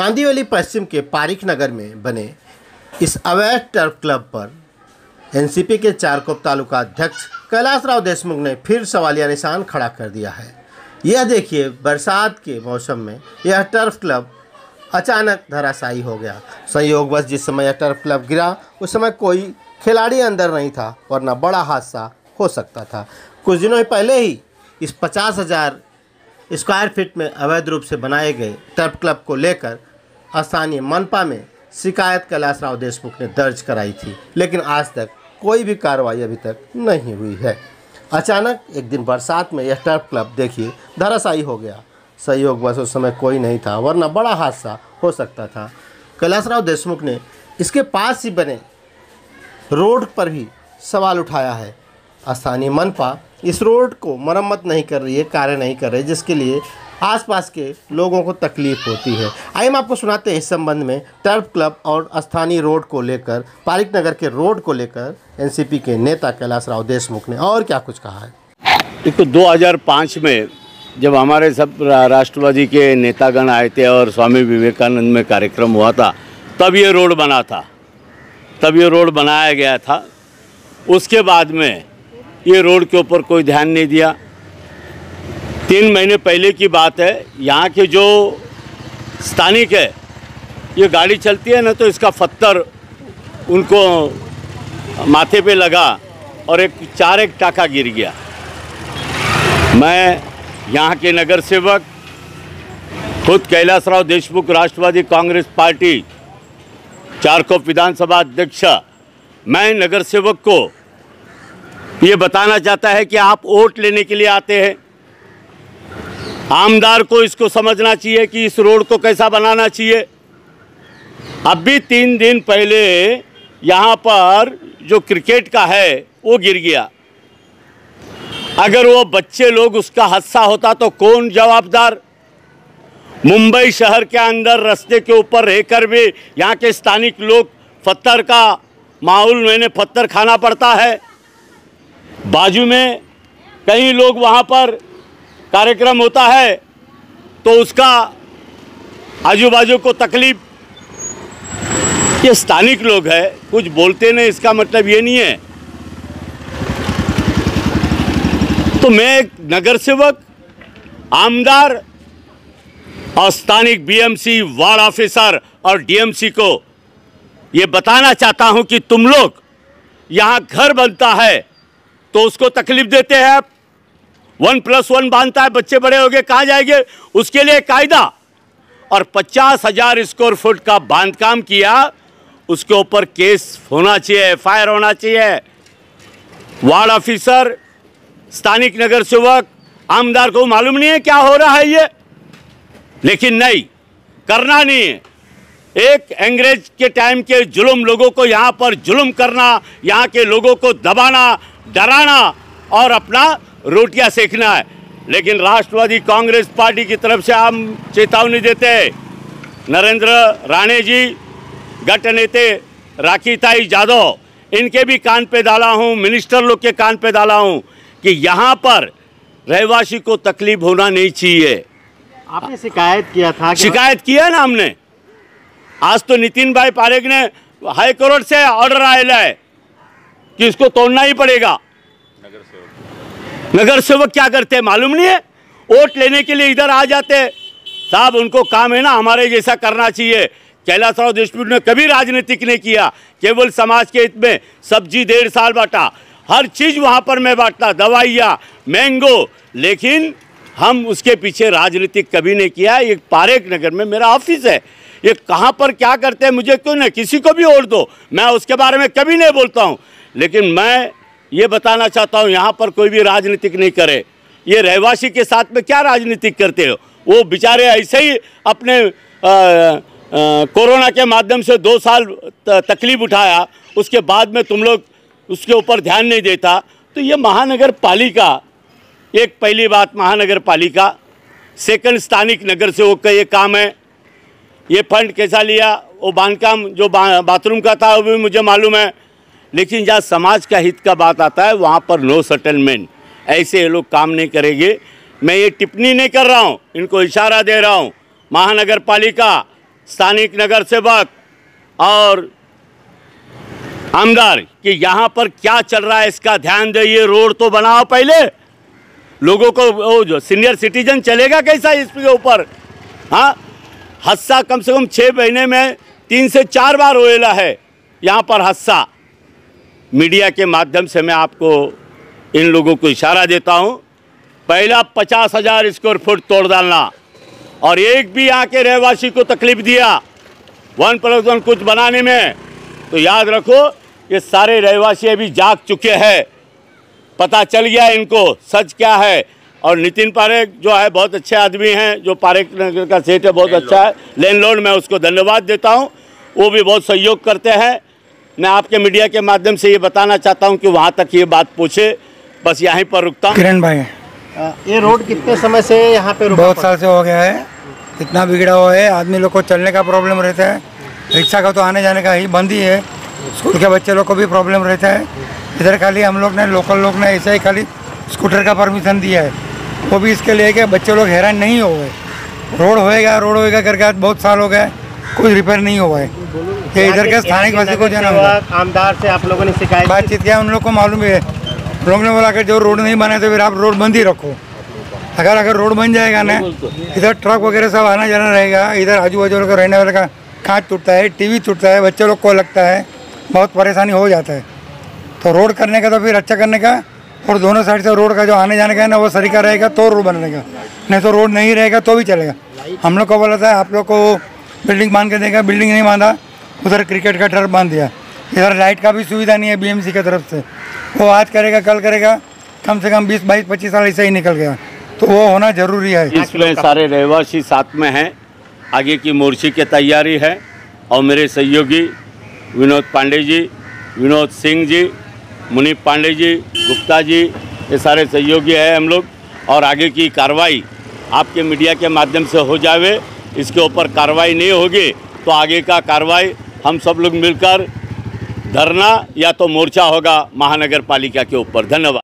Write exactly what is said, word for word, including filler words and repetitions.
कांदिवली पश्चिम के पारिक नगर में बने इस अवैध टर्फ क्लब पर एनसीपी के चारकोप तालुका अध्यक्ष कैलाश राव देशमुख ने फिर सवालिया निशान खड़ा कर दिया है। यह देखिए, बरसात के मौसम में यह टर्फ क्लब अचानक धराशायी हो गया। संयोगवश जिस समय यह टर्फ क्लब गिरा उस समय कोई खिलाड़ी अंदर नहीं था, वरना बड़ा हादसा हो सकता था। कुछ दिनों पहले ही इस पचास हज़ार स्क्वायर फीट में अवैध रूप से बनाए गए टर्फ क्लब को लेकर स्थानीय मनपा में शिकायत कैलाश राव देशमुख ने दर्ज कराई थी, लेकिन आज तक कोई भी कार्रवाई अभी तक नहीं हुई है। अचानक एक दिन बरसात में यह टर्फ क्लब देखिए धराशायी हो गया। संयोगवश उस समय कोई नहीं था, वरना बड़ा हादसा हो सकता था। कैलाश राव देशमुख ने इसके पास ही बने रोड पर भी सवाल उठाया है। स्थानीय मनपा इस रोड को मरम्मत नहीं कर रही है, कार्य नहीं कर रही, जिसके लिए आसपास के लोगों को तकलीफ होती है। आइए हम आपको सुनाते हैं इस संबंध में टर्फ क्लब और स्थानीय रोड को लेकर, पारिक नगर के रोड को लेकर एनसीपी के नेता कैलाश राव देशमुख ने और क्या कुछ कहा है। देखो, दो हज़ार पाँच में जब हमारे सब राष्ट्रवादी के नेतागण आए थे और स्वामी विवेकानंद में कार्यक्रम हुआ था, तब ये रोड बना था, तब ये रोड बनाया गया था। उसके बाद में ये रोड के ऊपर कोई ध्यान नहीं दिया। तीन महीने पहले की बात है, यहाँ के जो स्थानिक है, ये गाड़ी चलती है ना, तो इसका पत्थर उनको माथे पे लगा और एक चार एक टाका गिर गया। मैं यहाँ के नगर सेवक, खुद कैलाश राव देशमुख राष्ट्रवादी कांग्रेस पार्टी चारकोप विधानसभा अध्यक्ष, मैं नगर सेवक को ये बताना चाहता है कि आप वोट लेने के लिए आते हैं। आमदार को इसको समझना चाहिए कि इस रोड को कैसा बनाना चाहिए। अब भी तीन दिन पहले यहाँ पर जो क्रिकेट का है वो गिर गया। अगर वो बच्चे लोग उसका हादसा होता तो कौन जवाबदार। मुंबई शहर के अंदर रास्ते के ऊपर रहकर भी यहाँ के स्थानिक लोग पत्थर का माहौल मैंने पत्थर खाना पड़ता है। बाजू में कई लोग वहाँ पर कार्यक्रम होता है तो उसका आजू बाजू को तकलीफ। ये स्थानिक लोग हैं, कुछ बोलते नहीं, इसका मतलब ये नहीं है। तो मैं एक नगर सेवक, आमदार और स्थानिक बीएमसी, वार्ड ऑफिसर और डीएमसी को ये बताना चाहता हूं कि तुम लोग यहां घर बनता है तो उसको तकलीफ देते हैं। आप वन प्लस वन बांधता है, बच्चे बड़े हो गए कहाँ जाएंगे, उसके लिए कायदा। और पचास हजार स्क्वायर फुट का बांधकाम किया, उसके ऊपर केस होना चाहिए, एफ आई आर होना चाहिए। वार्ड ऑफिसर, स्थानिक नगर सेवक, आमदार को मालूम नहीं है क्या हो रहा है ये, लेकिन नहीं, करना नहीं है। एक अंग्रेज के टाइम के जुल्म लोगों को यहाँ पर जुल्म करना, यहाँ के लोगों को दबाना, डराना और अपना रोटियां सेकना है। लेकिन राष्ट्रवादी कांग्रेस पार्टी की तरफ से हम चेतावनी देते हैं। नरेंद्र राणे जी, गट नेते राखीताई जादव, इनके भी कान पे डाला हूँ, मिनिस्टर लोग के कान पे डाला हूँ कि यहाँ पर रहवासी को तकलीफ होना नहीं चाहिए। आपने शिकायत किया था कि शिकायत किया ना हमने। आज तो नितिन भाई पारेख ने हाई कोर्ट से ऑर्डर आया है कि इसको तोड़ना ही पड़ेगा। नगर सेवक क्या करते हैं मालूम नहीं है, वोट लेने के लिए इधर आ जाते हैं। साहब, उनको काम है ना हमारे जैसा करना चाहिए। कैलाश राव देशमुख ने कभी राजनीतिक नहीं किया, केवल समाज के हित में सब्जी डेढ़ साल बांटा, हर चीज़ वहाँ पर मैं बांटता, दवाइयाँ, मैंगो, लेकिन हम उसके पीछे राजनीतिक कभी नहीं किया। ये पारेख नगर में मेरा ऑफिस है, ये कहाँ पर क्या करते हैं मुझे क्यों नहीं, किसी को भी वोट दो, मैं उसके बारे में कभी नहीं बोलता हूँ। लेकिन मैं ये बताना चाहता हूँ यहाँ पर कोई भी राजनीतिक नहीं करे। ये रहवासी के साथ में क्या राजनीतिक करते हो, वो बेचारे ऐसे ही अपने आ, आ, कोरोना के माध्यम से दो साल तकलीफ उठाया, उसके बाद में तुम लोग उसके ऊपर ध्यान नहीं देता। तो ये महानगर पालिका, एक पहली बात महानगर पालिका, सेकंड स्थानिक नगर सेवक का ये काम है। ये फंड कैसा लिया, वो बांधकाम जो बा, बाथरूम का था वो भी मुझे मालूम है। लेकिन जहाँ समाज का हित का बात आता है वहाँ पर नो सेटलमेंट, ऐसे ये लोग काम नहीं करेंगे। मैं ये टिप्पणी नहीं कर रहा हूँ, इनको इशारा दे रहा हूँ। महानगर पालिका, स्थानिक नगर सेवक और आमदार कि यहाँ पर क्या चल रहा है इसका ध्यान दे, रोड तो बनाओ पहले। लोगों को वो जो सीनियर सिटीजन चलेगा कैसा इसके ऊपर? हाँ, हादसा कम से कम छः महीने में तीन से चार बार होएला है यहाँ पर हादसा। मीडिया के माध्यम से मैं आपको इन लोगों को इशारा देता हूँ, पहला पचास हजार स्क्वायर फुट तोड़ डालना और एक भी यहाँ के रहवासी को तकलीफ दिया वन प्लस वन कुछ बनाने में, तो याद रखो ये सारे रहवासी अभी जाग चुके हैं, पता चल गया इनको सच क्या है। और नितिन पारेख जो है बहुत अच्छे आदमी हैं, जो पारेख नगर का सेठ है बहुत अच्छा है, लैंडलॉर्ड, मैं उसको धन्यवाद देता हूं, वो भी बहुत सहयोग करते हैं। मैं आपके मीडिया के माध्यम से ये बताना चाहता हूं कि वहां तक ये बात पहुँचे, बस यहीं पर रुकता हूँ। किरण भाई, ये रोड कितने समय से यहाँ पे रुका? बहुत साल से हो गया है, इतना बिगड़ा हुआ है, आदमी लोग को चलने का प्रॉब्लम रहता है, रिक्शा का तो आने जाने का ही बंद ही है, स्कूल के बच्चे लोग को भी प्रॉब्लम रहता है। इधर खाली हम लोग ने लोकल लोग ने ऐसा ही खाली स्कूटर का परमिशन दिया है, वो भी इसके लिए कि बच्चे लोग हैरान नहीं हो गए। रोड होएगा रोड होएगा करके आज बहुत साल हो गए, कुछ रिपेयर नहीं हुआ है। ये इधर के स्थानिक वासी को जाना होगा। आमदार से आप लोगों ने शिकायत बातचीत किया, उन लोग को मालूम है, लोग ने बोला कि जो रोड नहीं बने तो फिर आप रोड बंद ही रखो। अगर अगर रोड बन जाएगा ना, इधर ट्रक वगैरह सब आना जाना रहेगा, इधर आजू बाजू लोग रहने वाले का कांच टूटता है, टीवी टूटता है, बच्चे लोग को लगता है, बहुत परेशानी हो जाता है। तो रोड करने का तो फिर अच्छा करने का, और दोनों साइड से रोड का जो आने जाने का है ना वो सरीका रहेगा तो रोड बनेगा, नहीं तो रोड नहीं रहेगा तो भी चलेगा। हम लोग को बोला था आप लोग को बिल्डिंग बांध के देगा, बिल्डिंग नहीं बांधा, उधर क्रिकेट का टर्फ बांध दिया। इधर लाइट का भी सुविधा नहीं है बीएमसी की तरफ से, वो आज करेगा कल करेगा, कम से कम बीस बाईस पच्चीस साल ऐसे ही निकल गया, तो वो होना जरूरी है। इसमें सारे रहवासी साथ में हैं, आगे की मोर्चे की तैयारी है और मेरे सहयोगी विनोद पांडे जी, विनोद सिंह जी, मुनीप पांडे जी, गुप्ता जी, ये सारे सहयोगी हैं हम लोग। और आगे की कार्रवाई आपके मीडिया के माध्यम से हो जावे, इसके ऊपर कार्रवाई नहीं होगी तो आगे का कार्रवाई हम सब लोग मिलकर धरना या तो मोर्चा होगा महानगर पालिका के ऊपर। धन्यवाद।